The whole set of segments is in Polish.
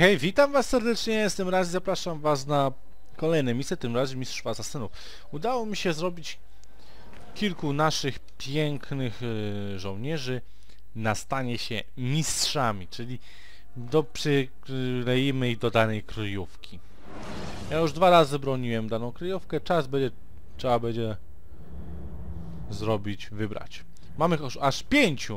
Hej, witam was serdecznie, tym razem zapraszam was na kolejne misje, tym razem Mistrz Asasynów. Udało mi się zrobić kilku naszych pięknych żołnierzy na stanie się mistrzami, czyli przykleimy ich do danej kryjówki. Ja już 2 razy broniłem daną kryjówkę, trzeba będzie wybrać. Mamy już aż 5!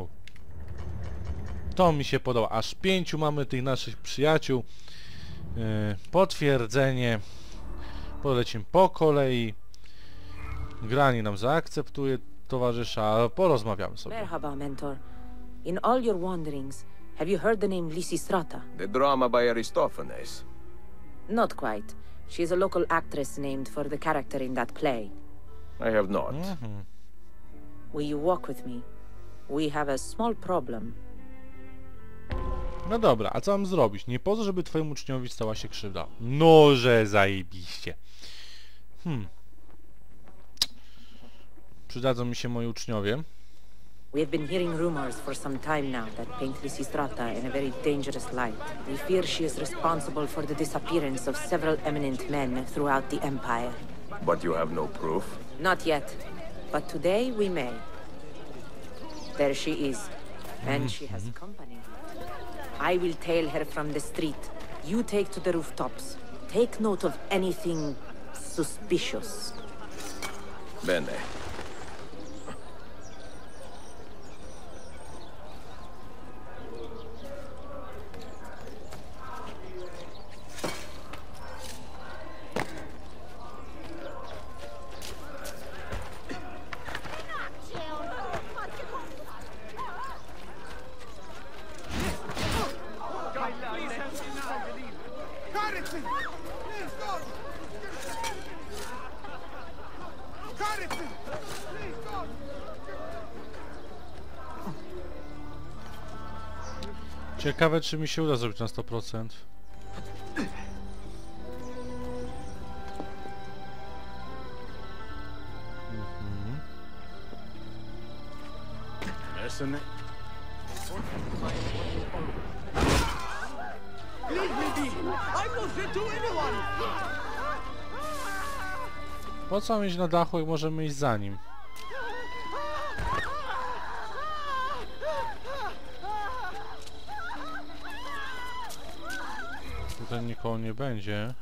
To mi się podoba, aż 5 mamy tych naszych przyjaciół. Potwierdzenie. Polecimy po kolei. Grani nam zaakceptuje towarzysza, ale porozmawiamy sobie. Merhaba, mentor. In all your wanderings, have you heard the name Lysistrata? The drama by Aristophanes. Not quite. She is a local actress named for the character in that play. I have not. Will you walk with me? We have a small problem. No dobra, a co mam zrobić? Nie po to, żeby twojemu uczniowi stała się krzywda. No, że zajebiście. Przydadzą mi się moi uczniowie. We have been hearing rumors for some time now that paint Lysistrata in a very dangerous light. We fear she is responsible for the disappearance of several eminent men throughout the Empire. But you have no proof? Not yet, but today we may. There she is, and she has company. I will tail her from the street. You take to the rooftops. Take note of anything suspicious. Bene. Ciekawe, czy mi się uda zrobić na 100%. Po co mieć na dachu, jak możemy iść za nim? Tutaj nikogo nie będzie.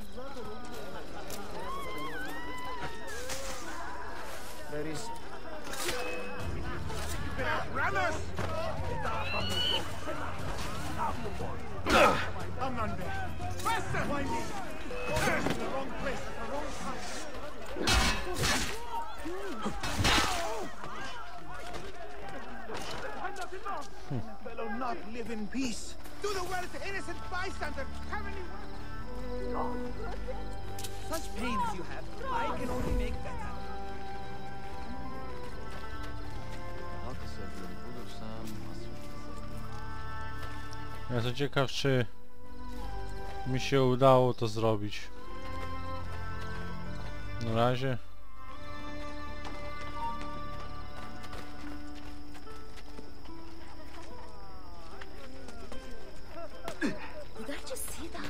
Not live in peace. Do the world to innocent bystander. Such pain as you have, I can only make better. Ja jestem ciekaw, czy mi się udało to zrobić. Na razie. Did I just see that?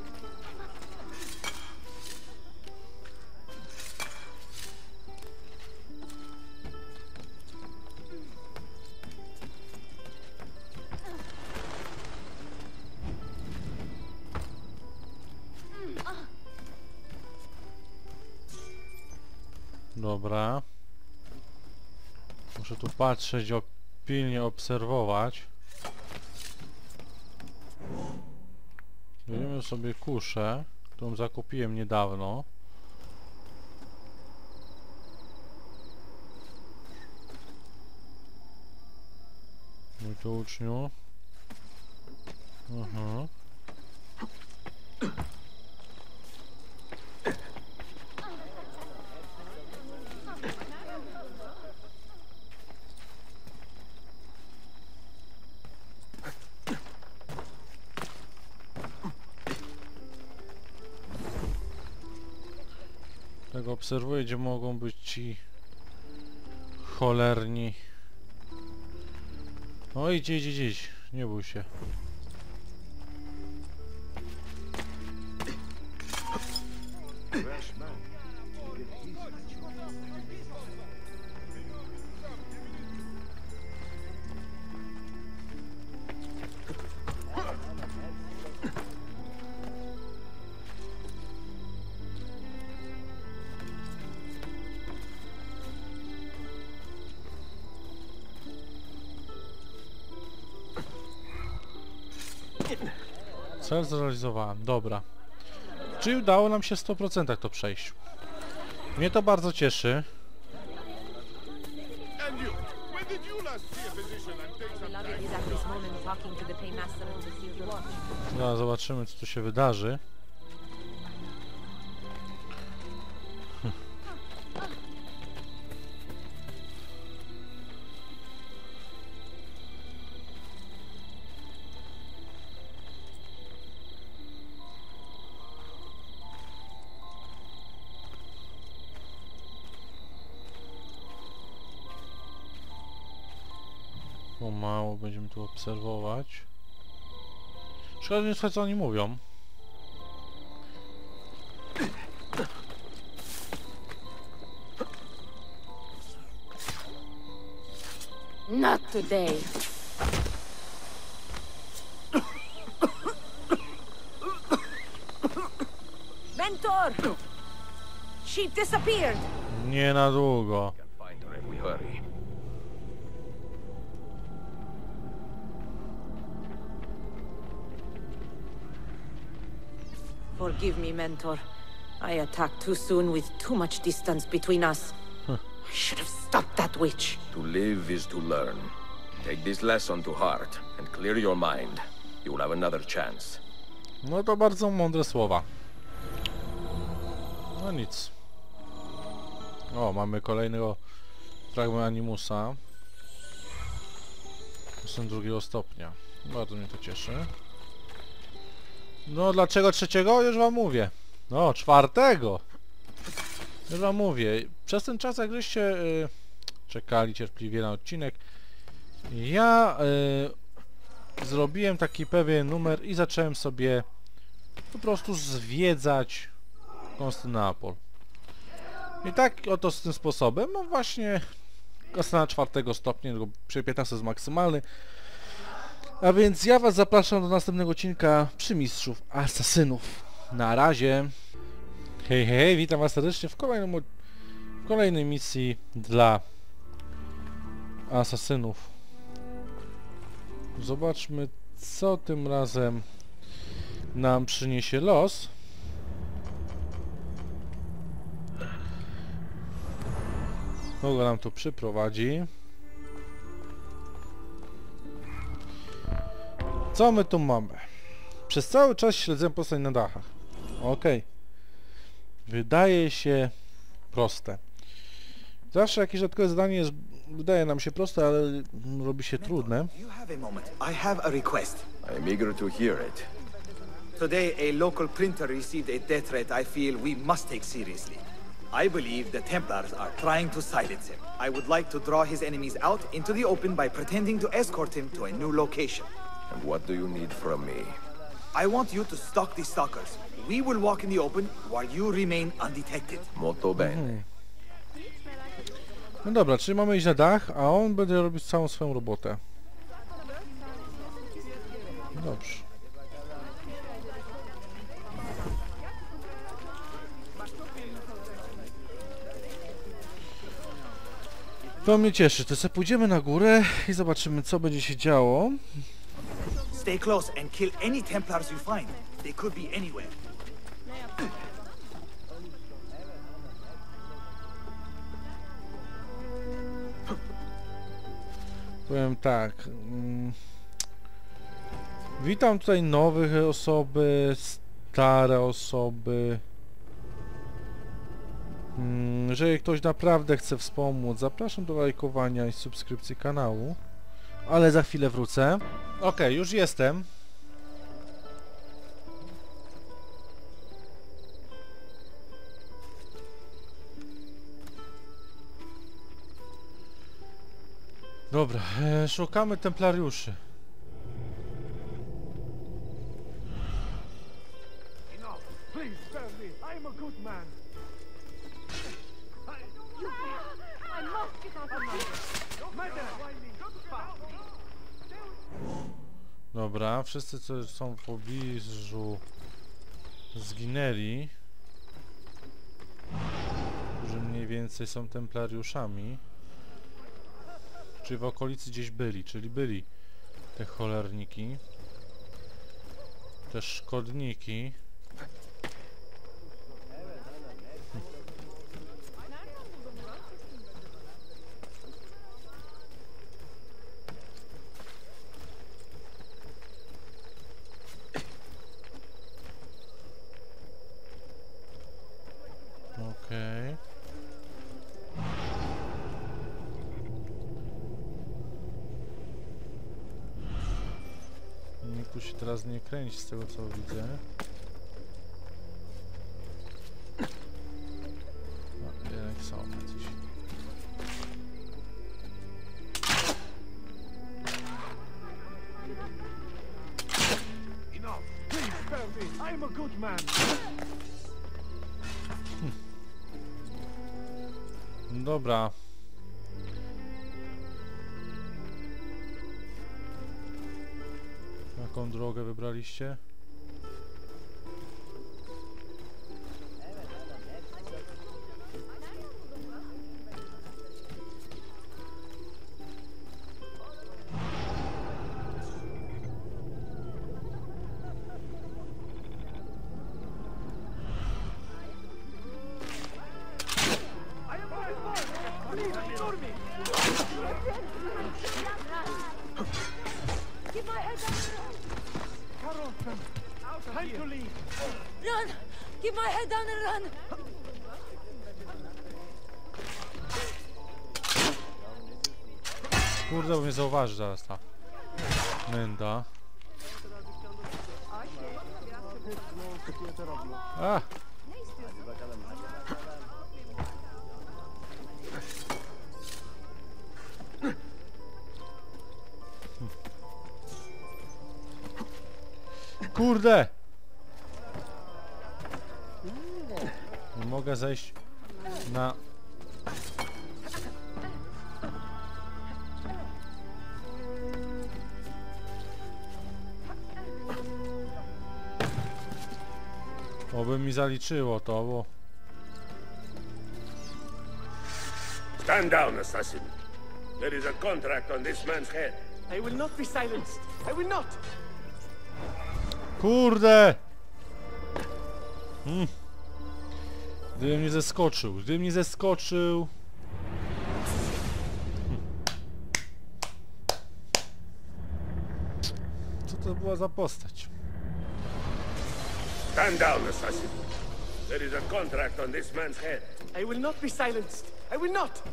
Dobra. Muszę tu patrzeć, pilnie obserwować. Weźmiemy sobie kuszę, którą zakupiłem niedawno. Mój tu uczniu. Tak obserwuję, gdzie mogą być ci cholerni. O, idź, nie bój się. Cel zrealizowałem, dobra. Czyli udało nam się w 100% to przejść. Mnie to bardzo cieszy. And you, when did you last see a physician and take some Beloved is at this moment talking to the paymaster of the field watch. Zaraz zobaczymy, co tu się wydarzy. Pomału będziemy tu obserwować. Szkoda, nie słuchaj, co oni mówią. Not today. Mentor! She disappeared. Nie na długo. Can find her if we hurry. Forgive me, Mentor. I attacked too soon with too much distance between us. I should have stopped that witch. To live is to learn. Take this lesson to heart and clear your mind. You will have another chance. No to bardzo mądre słowa. No nic. O, mamy kolejnego fragment Animusa. Jestem drugiego stopnia. Bardzo mnie to cieszy. No dlaczego trzeciego? Już wam mówię. No, czwartego! Już wam mówię. Przez ten czas, jak żeście czekali cierpliwie na odcinek, ja zrobiłem taki pewien numer i zacząłem sobie po prostu zwiedzać Konstantynopol. I tak oto z tym sposobem, no właśnie Konstantyna 4 stopnia, przy 15 jest maksymalny. A więc ja was zapraszam do następnego odcinka Przymistrzów Asasynów. Na razie. Hej, hej, witam was serdecznie w kolejnej misji dla Asasynów. Zobaczmy, co tym razem nam przyniesie los. Kogo nam tu przyprowadzi? Co my tu mamy? Przez cały czas śledzę postać na dachach. Okej. Wydaje się proste. Zawsze jakieś dodatkowe zadanie jest, wydaje nam się proste, ale robi się trudne. You have a moment. I have a request. I am eager to hear it. Today, a local printer received a death threat I feel we must take seriously. I believe the Templars are trying to silence him. I would like to draw his enemies out into the open by pretending to escort him to a new location. And what do you need from me? I want you to stalk the stalkers. We will walk in the open while you remain undetected. Molto bene. No dobra, czyli mamy iść na dach, a on będzie robić całą swoją robotę. Dobrze. To mnie cieszy, to sobie pójdziemy na górę i zobaczymy, co będzie się działo. Stay close and kill any Templars you find. They could be anywhere. Powiem tak. Witam tutaj nowych osoby, stare osoby. Jeżeli ktoś naprawdę chce wspomóc, zapraszam do lajkowania i subskrypcji kanału. Ale za chwilę wrócę. Okej, już jestem. Dobra, szukamy templariuszy. enough. Please spare me. I am a good man. I must get out of my Dobra, wszyscy co są w pobliżu zginęli. Którzy mniej więcej są templariuszami. Czyli w okolicy gdzieś byli, czyli byli te cholerniki. Te szkodniki. Okej. Nikt tu się teraz nie kręci z tego co widzę. No, jednak są jacyś. Enough. Please spare me. I am a good man. Dobra. Jaką drogę wybraliście? Keep my head down. Carlton, time to leave. Run! Keep my head down and run! Kurde, bo mnie zauważy zaraz ta menda. A! Kurde! Nie mogę zejść na... Oby mi zaliczyło to, bo... Stand down, assassin. There is a contract on this man's head. I will not be silenced. I will not. Kurde! Gdybym nie zeskoczył, gdybym nie zeskoczył... Co to była za postać? Stand down, assassin. There is a contract on this man's head. I will not be silenced. I will not.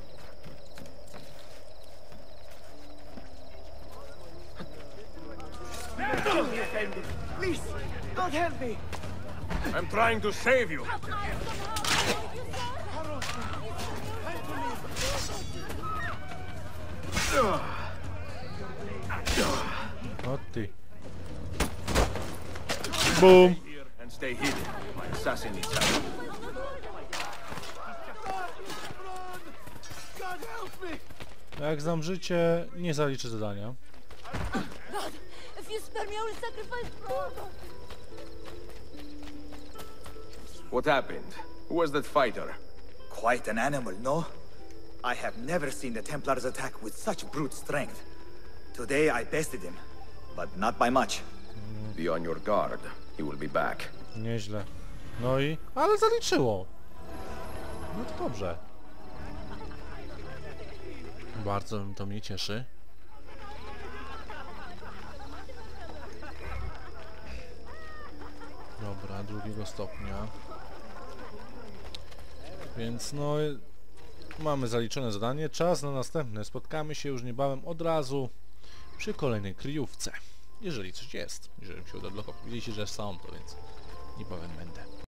Don't be offended. Please, God help me. I'm trying to save you. O ty. Boom! And stay hidden. My assassin is out. God help me. Jak znam życie, nie zaliczę zadania. God, if you spare me, I will sacrifice Frodo! What happened? Who was that fighter? Quite an animal, no? I have never seen the Templars attack with such brute strength. Today I bested him, but not by much. Be on your guard. He will be back. Nieźle. No i... Ale zaliczyło! No to dobrze. Bardzo to mnie cieszy. Dobra, drugiego stopnia. Więc no... Mamy zaliczone zadanie. Czas na następne. Spotkamy się już niebawem od razu przy kolejnej kryjówce. Jeżeli coś jest. Jeżeli mi się uda odblokować. Widzieliście, że są to, więc niebawem będę.